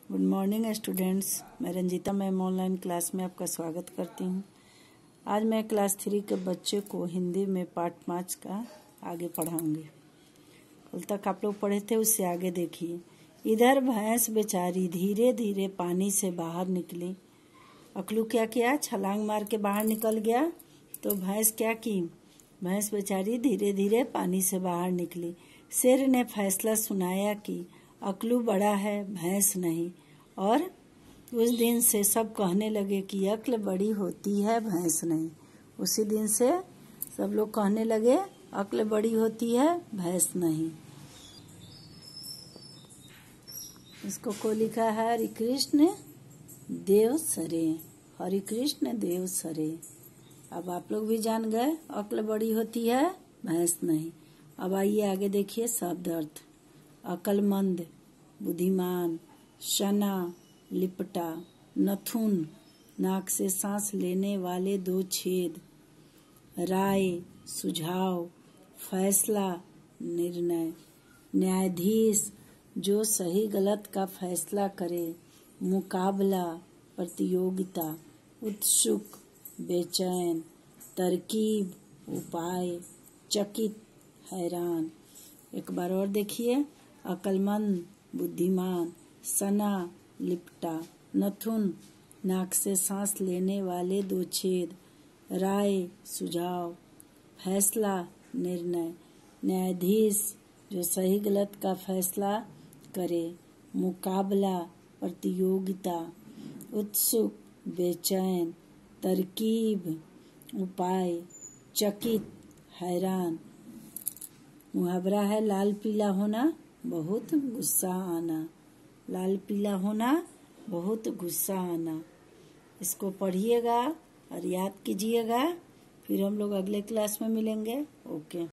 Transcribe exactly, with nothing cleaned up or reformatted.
Good morning students, मैं Ranjita ma'am online class में आपका स्वागत करती हूँ। आज मैं क्लास थ्री के बच्चे को हिंदी में पार्ट पाँच का आगे पढ़ाऊंगी। कल तक आप लोग पढ़े थे, उससे आगे देखिए। इधर भैंस बेचारी धीरे धीरे पानी से बाहर निकली। अकलू क्या किया? छलांग मार के बाहर निकल गया। तो भैंस क्या की? भैंस बेचारी धीरे धीरे पानी से बाहर निकली। शेर ने फैसला सुनाया कि अकलू बड़ा है, भैंस नहीं। और उस दिन से सब कहने लगे कि अक्ल बड़ी होती है, भैंस नहीं। उसी दिन से सब लोग कहने लगे अक्ल बड़ी होती है, भैंस नहीं। इसको को लिखा है हरि कृष्ण देव सरे। हरि कृष्ण देव सरे। अब आप लोग भी जान गए अक्ल बड़ी होती है, भैंस नहीं। अब आइए आगे देखिए शब्द अर्थ। अक्लमंद, बुद्धिमान, शना, लिपटा, नथुन, नाक से सांस लेने वाले दो छेद, राय, सुझाव, फैसला, निर्णय, न्यायाधीश, जो सही गलत का फैसला करे, मुकाबला, प्रतियोगिता, उत्सुक, बेचैन, तरकीब, उपाय, चकित, हैरान। एक बार और देखिए। अक्लमंद, बुद्धिमान, सना, लिपटा, नथुन, नाक से सांस लेने वाले दो छेद, राय, सुझाव, फैसला, निर्णय, न्यायाधीश, जो सही गलत का फैसला करे, मुकाबला, प्रतियोगिता, उत्सुक, बेचैन, तरकीब, उपाय, चकित, हैरान। मुहावरा है लाल पीला होना, बहुत गुस्सा आना। लाल पीला होना, बहुत गुस्सा आना। इसको पढ़िएगा और याद कीजिएगा। फिर हम लोग अगले क्लास में मिलेंगे। ओके।